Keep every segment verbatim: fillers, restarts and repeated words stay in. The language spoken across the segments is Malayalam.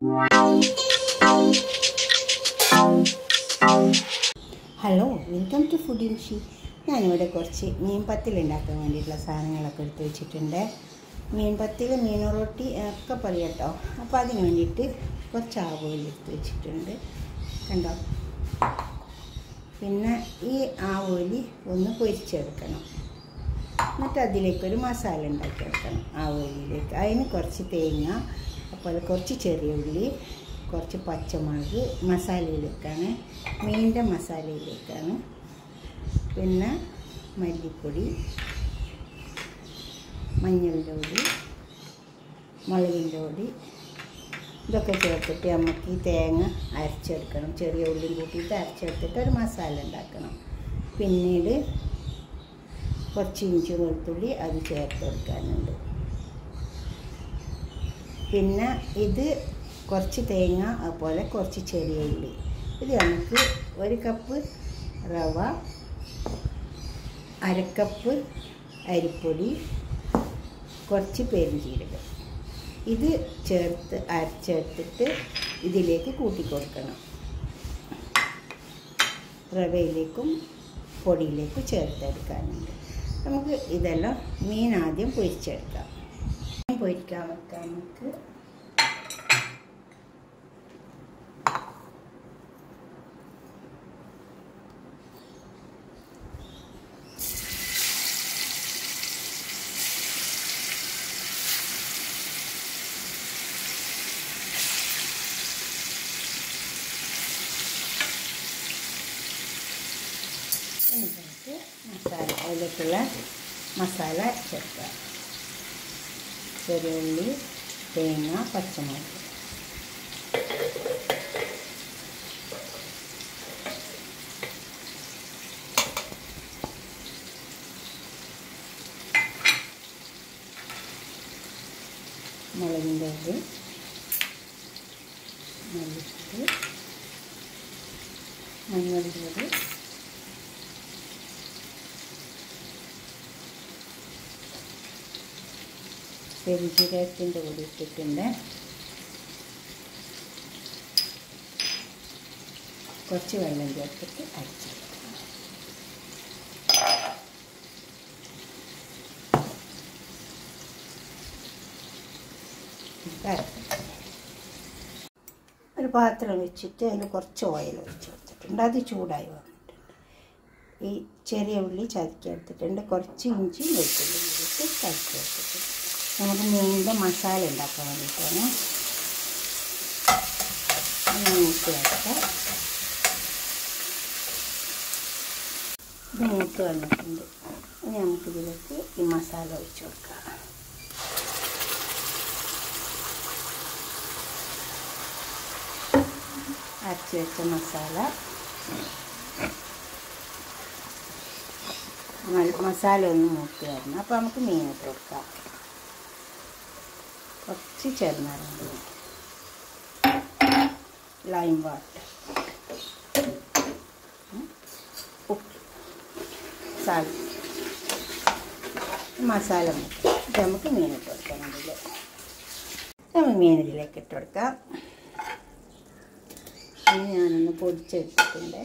ഹലോ, വെൽക്കം ടു ഫുഡ് ഇൻഷി. ഞാനിവിടെ കുറച്ച് മീൻ പത്തിൽ ഉണ്ടാക്കാൻ വേണ്ടിയിട്ടുള്ള സാധനങ്ങളൊക്കെ എടുത്ത് വെച്ചിട്ടുണ്ട്. മീൻ പത്തിൽ, മീൻ റൊട്ടി ഒക്കെ പറയും കേട്ടോ. അപ്പോൾ അതിന് വേണ്ടിയിട്ട് കുറച്ച് ആവോലി എടുത്ത് വെച്ചിട്ടുണ്ട്, കണ്ടോ. പിന്നെ ഈ ആവോലി ഒന്ന് പൊരിച്ചെടുക്കണം. എന്നിട്ട് അതിലേക്കൊരു മസാല ഉണ്ടാക്കിയെടുക്കണം ആവോലിയിലേക്ക്. അതിന് കുറച്ച് തേങ്ങ, അപ്പോൾ കുറച്ച് ചെറിയ ഉള്ളി, കുറച്ച് പച്ചമുളക് മസാലയിലേക്കാണ്, മീനിൻ്റെ മസാലയിലേക്കാണ്. പിന്നെ മല്ലിപ്പൊടി, മഞ്ഞളിൻ്റെ പൊടി, മുളകിൻ്റെ പൊടി, ഇതൊക്കെ ചേർത്തിട്ട് നമുക്ക് ഈ തേങ്ങ അരച്ചെടുക്കണം. ചെറിയ ഉള്ളിയും കൂട്ടിയിട്ട് അരച്ചെടുത്തിട്ട് ഒരു മസാല ഉണ്ടാക്കണം. പിന്നീട് കുറച്ച് ഇഞ്ചി വെളുത്തുള്ളി അത് ചേർത്ത് കൊടുക്കാനുണ്ട്. പിന്നെ ഇത് കുറച്ച് തേങ്ങ, അതുപോലെ കുറച്ച് ചെറിയ ഉള്ളി. ഇത് നമുക്ക് ഒരു കപ്പ് റവ, അരക്കപ്പ് അരിപ്പൊടി, കുറച്ച് പെരുംജീരകം ഇത് ചേർത്ത് അരച്ചെടുത്തിട്ട് ഇതിലേക്ക് കൂട്ടിക്കൊടുക്കണം. റവയിലേക്കും പൊടിയിലേക്കും ചേർത്തെടുക്കാനുണ്ട്. നമുക്ക് ഇതെല്ലാം മീൻ ആദ്യം പൊരിച്ചെടുക്കാം. പൊരിക്കാൻ വെക്കാം. നമുക്ക് എന്നിട്ട് മസാല, അതിലേക്കുള്ള മസാല ചേർക്കാം. ചെറിയ ഉള്ളി, തേങ്ങ, പച്ചമുളക്, മുളകിൻ്റെ പൊടി, മല്ലിപ്പൊടി, മഞ്ഞളുടെ പൊടി, പെരുംജീരകത്തിൻ്റെ പൊടി ഇട്ടിട്ടുണ്ട്. കുറച്ച് വെള്ളം ചേർത്തിട്ട് അരച്ചെടുക്കണം. ഒരു പാത്രം വെച്ചിട്ട് അതിൽ കുറച്ച് ഓയിൽ ഒഴിച്ച് കൊടുത്തിട്ടുണ്ട്. അത് ചൂടായി വന്നിട്ടുണ്ട്. ഈ ചെറിയ ഉള്ളി ചതക്കി എടുത്തിട്ടുണ്ട്. കുറച്ച് ഇഞ്ചി വെളുത്തുള്ളി ഇട്ട് ചതക്കി എടുത്തിട്ടുണ്ട്. നമുക്ക് മീനിൻ്റെ മസാല ഉണ്ടാക്കാൻ വേണ്ടിയിട്ടാണ്. മൂത്ത് വെക്കാം. ഇത് മൂത്ത് വന്നിട്ടുണ്ട്. ഇനി നമുക്കിതിലേക്ക് ഈ മസാല ഒഴിച്ച് കൊടുക്കാം. അരച്ച് വെച്ച മസാല മസാല ഒന്ന് മൂത്ത് വരണം. അപ്പോൾ നമുക്ക് മീൻ ഇട്ട് കൊടുക്കാം. കുറച്ച് ചെറുനാരങ്ങ, ലൈം വാട്ടർ, ഉപ്പ്, സാൾട്ട്, മസാല മുട്ട. ഇത് നമുക്ക് മീൻ ഇട്ട് കൊടുക്കണം. ഇതിൽ നമ്മൾ മീൻ ഇതിലേക്ക് ഇട്ട് കൊടുക്കാം. ഇനി ഞാനൊന്ന് പൊടിച്ചെടുത്തിട്ടുണ്ട്.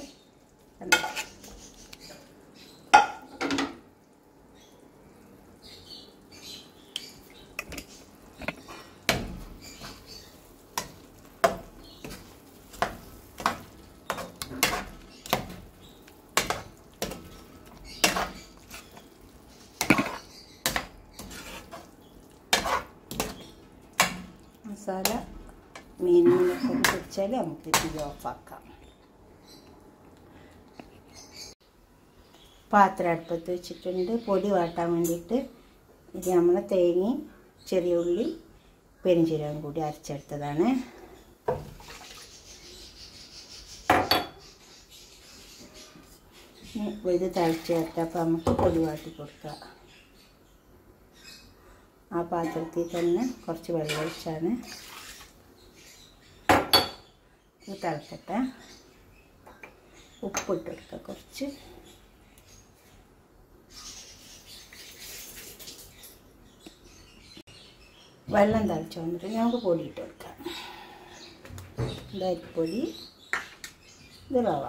മസാല മീനിനൊക്കെ പിടിച്ചാൽ നമുക്ക് ഇത് ഓഫാക്കാം. പാത്രം അടുപ്പത്ത് വെച്ചിട്ടുണ്ട്. പൊടി വാട്ടാൻ വേണ്ടിയിട്ട് ഇത് നമ്മൾ തേങ്ങയും ചെറിയ ഉള്ളി പെരുംജീരകം കൂടി അരച്ചെടുത്തതാണ്. ഇത് തിളച്ച് ചേർത്തപ്പോൾ നമുക്ക് പൊടി വാട്ടി കൊടുക്കാം. ആ പാത്രത്തിൽ തന്നെ കുറച്ച് വെള്ളം ഒഴിച്ചാണ്. ഇത് തിളക്കട്ടെ. ഉപ്പിട്ട് കൊടുക്കുക കുറച്ച്. വെള്ളം തിളച്ച് വന്നിട്ട് ഞങ്ങൾക്ക് പൊടിയിട്ട് കൊടുക്കാം. ഇത് അരിപ്പൊടി, ഇത് റവ.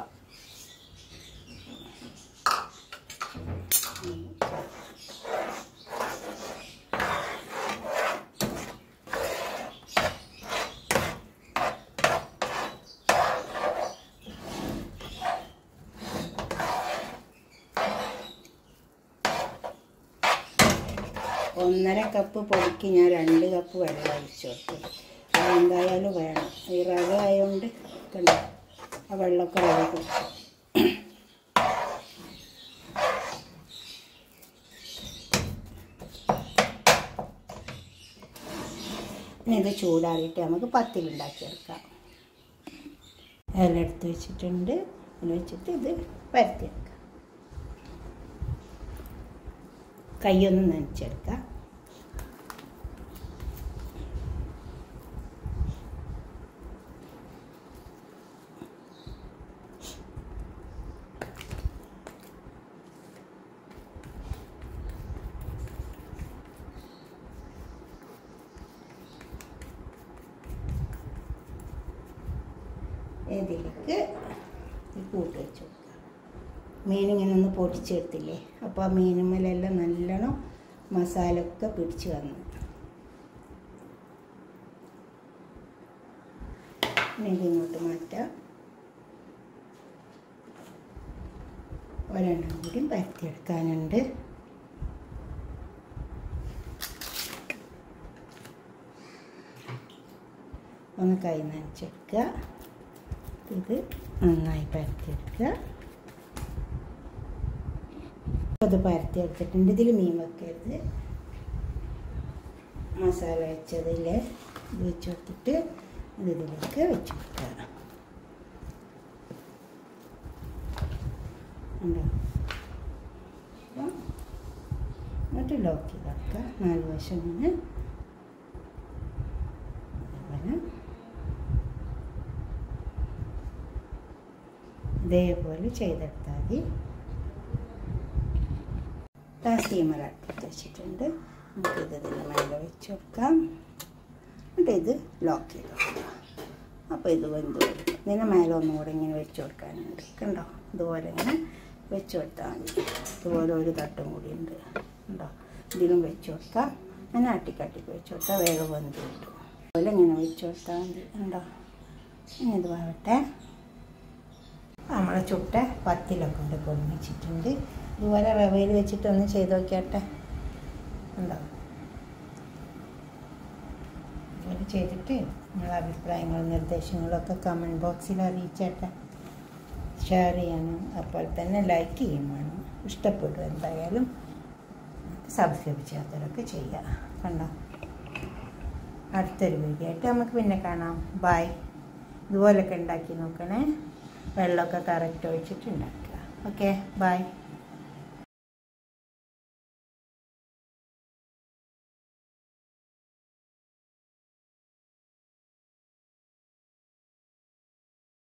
ഒന്നര കപ്പ് പൊടിക്ക് ഞാൻ രണ്ട് കപ്പ് വെള്ളം ഒഴിച്ചു കൊടുത്തു. അതെന്തായാലും വേണം, ഈ റവ ആയതുകൊണ്ട് കണ്ടോ ആ വെള്ളമൊക്കെ റവ കൊടുക്കും. ഇനി ഇത് ചൂടാറിയിട്ട് നമുക്ക് പത്തിലുണ്ടാക്കിയെടുക്കാം. ഇല എടുത്ത് വെച്ചിട്ടുണ്ട്, അതിൽ വെച്ചിട്ട് ഇത് പരത്തിയെടുക്കാം. കൈയൊന്ന് നനച്ചെടുക്കാം. ഇതിലേക്ക് കൂട്ട് വെച്ച് കൊടുക്കാം. മീനിങ്ങനെ ഒന്ന് പൊടിച്ചെടുത്തില്ലേ, അപ്പോൾ ആ മീനുമ്മലെല്ലാം നല്ലോണം മസാല ഒക്കെ പിടിച്ച് വന്നു. ഇതിങ്ങോട്ട് മാറ്റാം. ഒരെണ്ണം കൂടി പരത്തിയെടുക്കാനുണ്ട്. ഒന്ന് കൈ നനച്ചെടുക്കുക. ഇത് നന്നായി പരത്തിയെടുക്കുക. അത് പരത്തിയെടുത്തിട്ടുണ്ട്. ഇതിൽ മീൻ വെക്കരുത്. മസാല വെച്ചതിൽ ഇത് വെച്ച് കൊടുത്തിട്ട് ഇത് ഇതിലേക്ക് വെച്ച് കൊടുക്കുക. ഉണ്ടോ? അപ്പം എന്നിട്ട് ലോക്ക് ചെയ്ത് വെക്കുക. നാല് വശം ഇങ്ങനെ അതേപോലെ ഇതേപോലെ ചെയ്തെടുത്താൽ മതി. സ്റ്റീമർ അടുപ്പത്ത് വെച്ചിട്ടുണ്ട്. നമുക്കിത് ഇതിൻ്റെ മേലെ വെച്ച് കൊടുക്കാം. എന്നിട്ട് ഇത് ലോക്ക് ചെയ്ത് കൊടുക്കാം. അപ്പോൾ ഇത് വെന്ത് വരും. ഇതിൻ്റെ മേലെ ഒന്നും കൂടെ ഇങ്ങനെ വെച്ച് കൊടുക്കാനുണ്ട്. കണ്ടോ? ഇതുപോലെ ഇങ്ങനെ വെച്ച് കൊടുത്താൽ മതി. ഇതുപോലെ ഒരു തട്ടും കൂടി ഉണ്ട്. ഉണ്ടോ? ഇതിലും വെച്ച് കൊടുക്കാം. അങ്ങനെ അട്ടിക്കട്ടിക്ക് വെച്ച് കൊടുത്താൽ വേഗം വെന്ത് കിട്ടും. അതുപോലെ ഇങ്ങനെ വെച്ച് കൊടുത്താൽ മതി. ഉണ്ടോ? ഇനി ഇത് വേവട്ടെ. നമ്മളെ ചുട്ട പത്തിലൊക്കെ കൊണ്ട് പൊടിച്ചിട്ടുണ്ട്. ഇതുപോലെ റവയിൽ വെച്ചിട്ടൊന്ന് ചെയ്ത് നോക്കിയാട്ടെ. ഉണ്ടോ? ഇതുപോലെ ചെയ്തിട്ട് നിങ്ങളുടെ അഭിപ്രായങ്ങളും നിർദ്ദേശങ്ങളൊക്കെ കമൻറ്റ് ബോക്സിൽ അറിയിച്ചേട്ടെ. ഷെയർ ചെയ്യണം, അപ്പോൾ തന്നെ ലൈക്ക് ചെയ്യും വേണം. ഇഷ്ടപ്പെടും എന്തായാലും. സബ്സ്ക്രൈബ് ചെയ്യാത്തവരൊക്കെ ചെയ്യുക. കണ്ടോ? അടുത്തൊരു വീഡിയോ ആയിട്ട് നമുക്ക് പിന്നെ കാണാം. ബൈ. ഇതുപോലൊക്കെ ഉണ്ടാക്കി നോക്കണേ. വെള്ളമൊക്കെ കറക്റ്റ് ഒഴിച്ചിട്ട് ഉണ്ടാക്കുക. Okay, by.